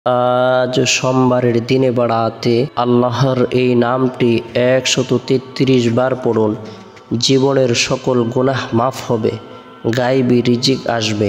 আজ সোমবারের দিনে বাড়াতে আল্লাহর এই নামটি 133 বার পড়ুন। জীবনের সকল গুনাহ মাফ হবে, গায়বী রিজিক আসবে,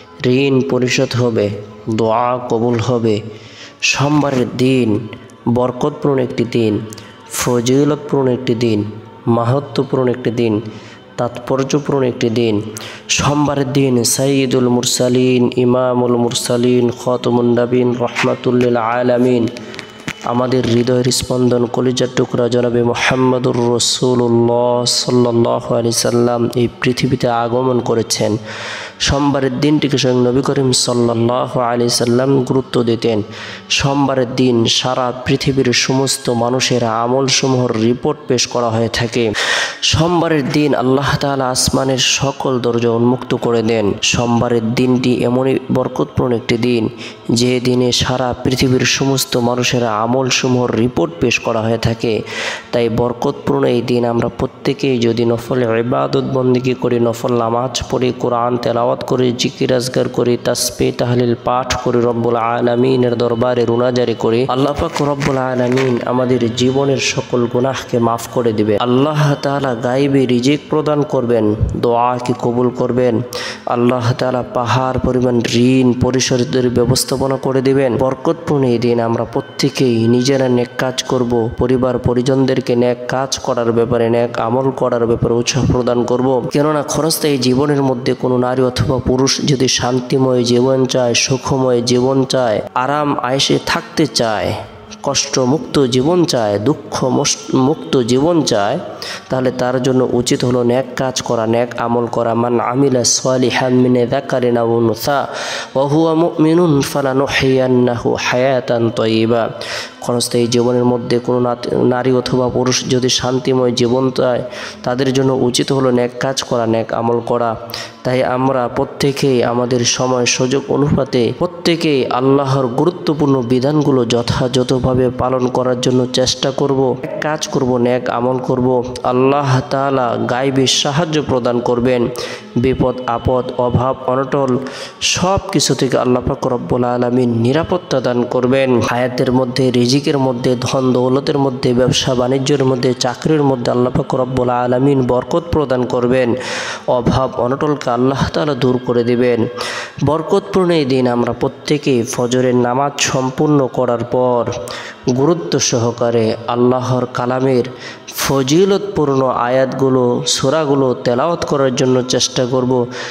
ঋণ পরিশোধ হবে, দোয়া কবুল হবে। সোমবারের দিন বরকতপূর্ণ একটি দিন, ফজিলতপূর্ণ একটি দিন, মাহাত্ম্যপূর্ণ একটি দিন, তাৎপর্যপূর্ণ একটি দিন। সোমবারের দিন সাইয়্যিদুল মুরসালিন, ইমামুল মুরসালিন, খাতামুন নবীন, রহমাতুল্লিল আলামিন, আমাদের হৃদয়ের স্পন্দন, কলিজার টুকরা জনাবে মুহাম্মদুর রাসূলুল্লাহ সাল্লাল্লাহু আলাইহি সাল্লাম এই পৃথিবীতে আগমন করেছেন। সোমবারের দিনটিকে স্বয়ং নবী করিম সাল্লাল্লাহু আলাইহি সাল্লাম গুরুত্ব দিতেন। সোমবারের দিন সারা পৃথিবীর সমস্ত মানুষের আমলসমূহের রিপোর্ট পেশ করা হয়ে থাকে। সোমবারের দিন আল্লাহ তাআলা আসমানের সকল দরজা উন্মুক্ত করে দেন। সোমবারের দিনটি এমনই বরকতপূর্ণ একটি দিন যে দিনে সারা পৃথিবীর সমস্ত মানুষের আমলসমূহের রিপোর্ট পেশ করা হয়ে থাকে। তাই বরকতপূর্ণ এই দিন আমরা প্রত্যেকেই যদি নফল ইবাদত বন্দেগী করি, নফল নামাজ পড়ি, কোরআন তেলাওয়াত করি, জিকির আজকার করি, তাসবিহ তাহলিল পাঠ করি, রব্বুল আলামিনের দরবারে রুনাজারি করি, আল্লাহ পাক রব্বুল আলামিন আমাদের জীবনের সকল গুনাহকে মাফ করে দিবেন। আল্লাহ তাআলা গায়বী রিজিক প্রদান করবেন, দোয়াকে কবুল করবেন। আল্লাহ তাআলা পাহাড় পরিমাণ ঋণ পরিশোধের ব্যবস্থাপনা করে দিবেন। বরকতপূর্ণ এই দিন আমরা প্রত্যেকেই নিজেরা নেক কাজ করব, পরিবার পরিজনদেরকে নেক কাজ করার ব্যাপারে, নেক আমল করার ব্যাপারে উৎসাহ প্রদান করব। কেননা ক্ষণস্থায়ী জীবনের মধ্যে কোনো নারী অথবা পুরুষ যদি শান্তিময় জীবন চায়, সুখময় জীবন চায়, আরাম আয়েশে থাকতে চায়, কষ্টমুক্ত জীবন চায়, দুঃখ মুক্ত জীবন চায়, তাহলে তার জন্য উচিত হলো নেক কাজ করা, নেক আমল করা। মান আমিলা সালিহান মিন যাকারিন আও উনসা ওয়া হুয়া মুমিনুন ফালানুহইয়ান্নাহু হায়াতান তাইয়্যিবা। ক্ষণস্থায়ী জীবনের মধ্যে কোনো নারী অথবা পুরুষ যদি শান্তিময় জীবন চায়, তাদের জন্য উচিত হলো নেক কাজ করা, নেক আমল করা। তাই আমরা প্রত্যেকেই আমাদের সময় সুযোগ অনুপাতে প্রত্যেকেই আল্লাহর গুরুত্বপূর্ণ বিধানগুলো যথাযথভাবে পালন করার জন্য চেষ্টা করব, কাজ করব, নেক আমল করব। আল্লাহ তাআলা গায়বী সাহায্য প্রদান করবেন। বিপদ আপদ, অভাব অনটন সব কিছু থেকে আল্লাহ পাক রব্বুল আলামিন নিরাপত্তা দান করবেন। হায়াতের মধ্যে, রিজিকের মধ্যে, ধন দৌলতের মধ্যে, ব্যবসা বাণিজ্যের মধ্যে, চাকরির মধ্যে আল্লাহ পাক রব্বুল আলামিন বরকত প্রদান করবেন। অভাব অনটনকে আল্লাহ তাআলা দূর করে দিবেন। বরকতপূর্ণ এই দিন আমরা প্রত্যেকেই ফজরের নামাজ সম্পূর্ণ করার পর গুরুত্ব সহকারে আল্লাহর কালামের ফজিলতপূর্ণ আয়াতগুলো, সূরাগুলো তেলাওয়াত করার জন্য চেষ্টা করব।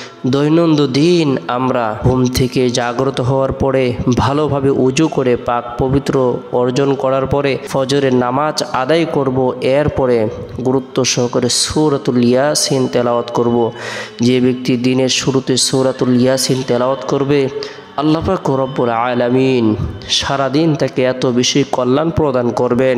দৈনন্দিন আমরা ঘুম থেকে জাগ্রত হওয়ার পরে ভালোভাবে উজু করে পাক পবিত্র অর্জন করার পরে ফজরের নামাজ আদায় করব। এরপরে গুরুত্ব সহকারে সূরাতুল ইয়াসিন তেলাওয়াত করব। যে ব্যক্তি দিনের শুরুতে সূরাতুল ইয়াসিন তেলাওয়াত করবে, আল্লাহ পাক রব্বুল আলামিন সারাদিন তাকে এত বেশি কল্যাণ প্রদান করবেন,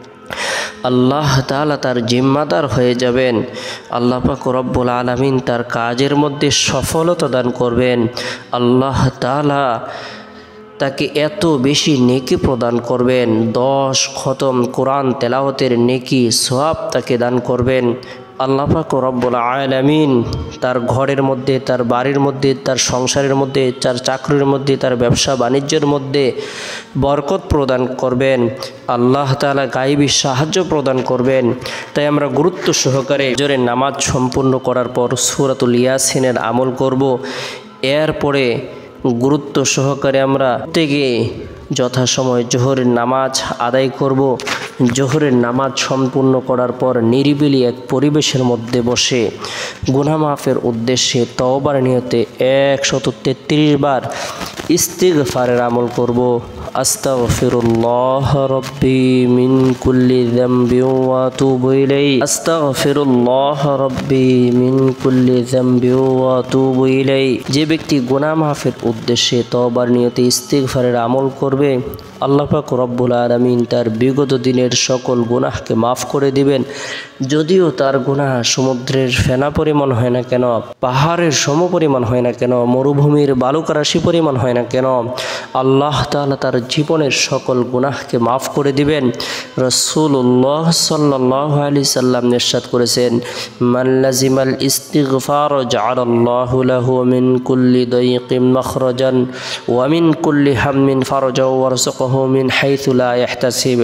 আল্লাহ তাআলা তার জিম্মাদার হয়ে যাবেন। আল্লাহ পাক রব্বুল আলামিন তার কাজের মধ্যে সফলতা দান করবেন। আল্লাহ তাআলা তাকে এত বেশি নেকি প্রদান করবেন, 10 খতম কোরআন তেলাওয়াতের নেকি সওয়াব তাকে দান করবেন। আল্লাহ পাক রব্বুল আলামিন তার ঘরের মধ্যে, তার বাড়ির মধ্যে, তার সংসারের মধ্যে, তার চাকরির মধ্যে, তার ব্যবসা বাণিজ্যের মধ্যে বরকত প্রদান করবেন। আল্লাহ তাআলা গায়বী সাহায্য প্রদান করবেন। তাই আমরা গুরুত্ব সহকারে ফজরের নামাজ সম্পূর্ণ করার পর সূরাতুল ইয়াসিনের আমল করব। এরপরে গুরুত্ব সহকারে আমরা প্রত্যেকে যথাসময়ে জোহরের নামাজ আদায় করব। জোহরের নামাজ সম্পূর্ণ করার পর নিরিবিলি এক পরিবেশের মধ্যে বসে গুনাহ মাফের উদ্দেশ্যে তওবার নিয়তে 133 বার ইস্তিগফারের আমল করব। আস্তাগফিরুল্লাহ রাব্বি মিন কুল্লি যামবি ওয়া আতুবু ইলাইহি, আস্তাগফিরুল্লাহ রাব্বি মিন কুল্লি যামবি ওয়া আতুবু ইলাইহি। যে ব্যক্তি গুনাহ মাফের উদ্দেশ্যে তওবার নিয়তে ইস্তিগফারের আমল করবে, আল্লাহ পাক রব্বুল আলামিন তার বিগত দিনের জীবনের সকল গুনাহকে মাফ করে দিবেন। যদিও তার গুনাহ সমুদ্রের ফেনা পরিমাণ হয় না কেন, পাহাড়ের সম পরিমাণ হয় না কেন, মরুভূমির বালুকা রাশি পরিমাণ হয় না কেন, আল্লাহ তাআলা তার জীবনের সকল গুনাহকে মাফ করে দিবেন। রাসূলুল্লাহ সাল্লাল্লাহু আলাইহি সাল্লাম ইরশাদ করেছেন, মান লাজিমাল ইস্তিগফার জাআলাল্লাহু লাহু মিন কুল্লি দাইকিন মাখরাজান ওয়া মিন কুল্লি হাম্মিন ফারজা ওয়ারযাকাহু মিন হাইথু লা ইয়াহতাসিব।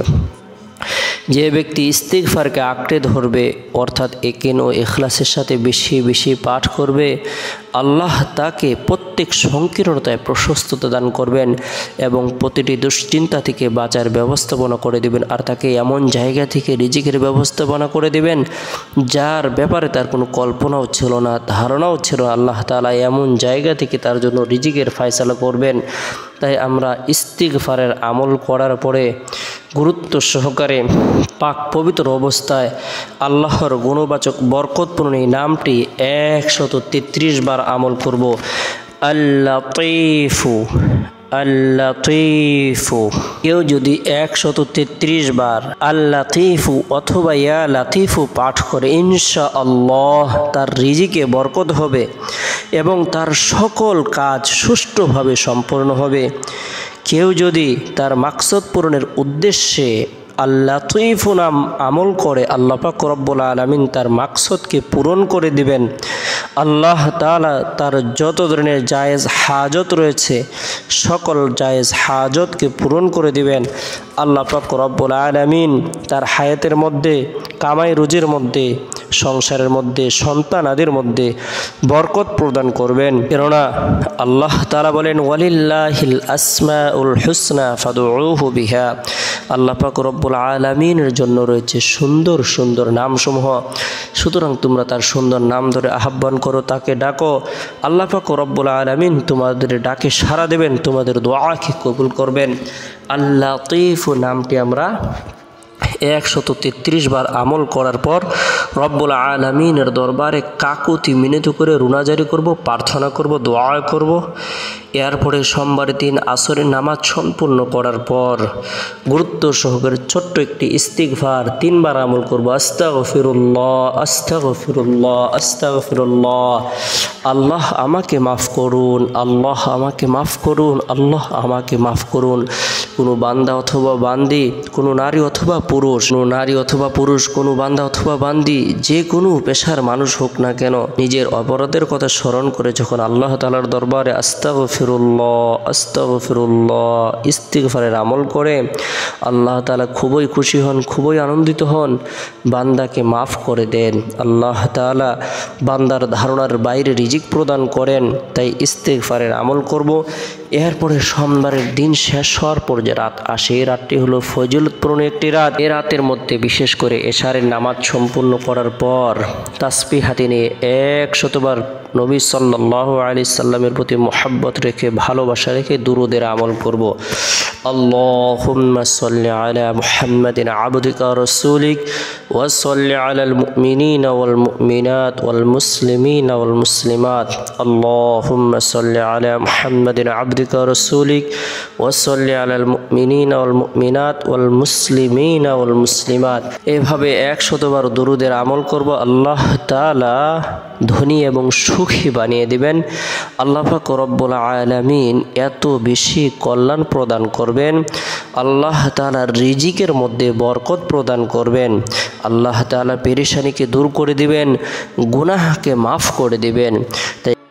যে ব্যক্তি ইস্তিগফারকে আঁকড়ে ধরবে, অর্থাৎ একিন ও ইখলাসের সাথে বেশি বেশি পাঠ করবে, আল্লাহ তাকে প্রত্যেক সংকীর্ণতায় প্রশস্ততা দান করবেন এবং প্রতিটি দুশ্চিন্তা থেকে বাঁচার ব্যবস্থাপনা করে দিবেন। আর তাকে এমন জায়গা থেকে রিজিকের ব্যবস্থাপনা করে দিবেন যার ব্যাপারে তার কোনো কল্পনাও ছিল না, ধারণাও ছিল না। আল্লাহ তাআলা এমন জায়গা থেকে তার জন্য রিজিকের ফয়সালা করবেন। তাই আমরা ইস্তিগফারের আমল করার পরে গুরুত্ব সহকারে পাক পবিত্র অবস্থায় আল্লাহর গুণবাচক বরকতপূর্ণ এই নামটি 133 বার আমল করব। আল-লাতীফু আল-লাতীফু। কেউ যদি 133 বার আল-লাতীফু অথবা ইয়া লাতীফু পাঠ করে, ইনশাআল্লাহ তার রিজিকে বরকত হবে এবং তার সকল কাজ সুষ্ঠুভাবে সম্পন্ন হবে। কেউ যদি তার মাকসদ পূরণের উদ্দেশ্যে আল-লাতীফু নাম আমল করে, আল্লাহ পাক রব্বুল আলামিন তার মাকসদকে পূরণ করে দিবেন। আল্লাহ তাআলা তার যত ধরনের জায়েজ হাজত রয়েছে সকল জায়েজ হাজতকে পূরণ করে দিবেন। আল্লাহ পাক রব্বুল আলামিন তার হায়াতের মধ্যে, কামাই রুজির মধ্যে, সংসারের মধ্যে, সন্তান আদির মধ্যে বরকত প্রদান করবেন। কেননা আল্লাহ তাআলা বলেন, ওয়ালিল্লাহিল আসমাউল হুসনা ফাদউহু বিহা। আল্লাহ পাক রব্বুল আলামিনের জন্য রয়েছে সুন্দর সুন্দর নামসমূহ, সুতরাং তোমরা তার সুন্দর নাম ধরে আহ্বান করো, তাকে ডাকো। আল্লাহ পাক রব্বুল আলামিন তোমাদের ডাকে সাড়া দেবেন, তোমাদের দোয়াকে কবুল করবেন। আল-লাতীফু নামটি আমরা 133 বার আমল করার পর রব্বুল আলামিনের দরবারে কাকুতি মিনতি করে রুনাজারি করব, প্রার্থনা করব, দোয়া করব। এরপরে সোমবারের দিন আসরের নামাজ সম্পূর্ণ করার পর গুরুত্ব সহকারে ছোট্ট একটি ইস্তিগফার 3 বার আমল করব। আস্তাগফিরুল্লাহ আস্তাগফিরুল্লাহ আস্তাগফিরুল্লাহ। আল্লাহ আমাকে মাফ করুন, আল্লাহ আমাকে মাফ করুন, আল্লাহ আমাকে মাফ করুন। কোনো বান্দা অথবা বান্দি, কোনো নারী অথবা পুরুষ, কোনো বান্দা অথবা বান্দি, যে কোনো পেশার মানুষ হোক না কেন, নিজের অপরাধের কথা স্মরণ করে যখন আল্লাহ তাআলার দরবারে আস্তাগফিরুল্লাহ আস্তাগফিরুল্লাহ ইস্তিগফারের আমল করে, আল্লাহ তাআলা খুবই খুশি হন, খুবই আনন্দিত হন, বান্দাকে মাফ করে দেন। আল্লাহ তাআলা বান্দার ধারণার বাইরে রিজিক প্রদান করেন। তাই ইস্তিগফারের আমল করব। এরপরে সোমবারের দিন শেষ হওয়ার পর যে রাত আসে, এই রাতটি হলো ফজিলতপূর্ণ একটি রাত। এই রাতের মধ্যে বিশেষ করে এশারের নামাজ সম্পূর্ণ করার পর তাসবিহ হাতে নিয়ে 100 বার নবী সাল্লাল্লাহু আলাইহি সাল্লামের প্রতি মোহাব্বত রেখে, ভালোবাসা রেখে দুরুদের আমল করব। আল্লাহুম্মা সাল্লি আলা মুহাম্মাদিন আবদিকা রাসূলিক ওয়া সাল্লি আলাল মুমিনিনা ওয়াল মুমিনাত ওয়াল মুসলিমিনা ওয়াল মুসলিমাত। আল্লাহুম্মা সাল্লি আলা মুহাম্মাদিন আবদিকা রাসূলিক ওয়া সাল্লি আলাল মুমিনিনা ওয়াল মুমিনাত ওয়াল মুসলিমিনা ওয়াল মুসলিমাত। এভাবে 100 বার দুরুদের আমল করব। আল্লাহ তাআলা ধনী এবং সুখী বানিয়ে দিবেন। আল্লাহ পাক রব্বুল আলামিন এত বেশি কল্যাণ প্রদান করবেন। আল্লাহ তাআলা রিজিকের মধ্যে বরকত প্রদান করবেন। আল্লাহ তাআলা পেরেশানিকে দূর করে দিবেন, গুনাহকে মাফ করে দিবেন। তাই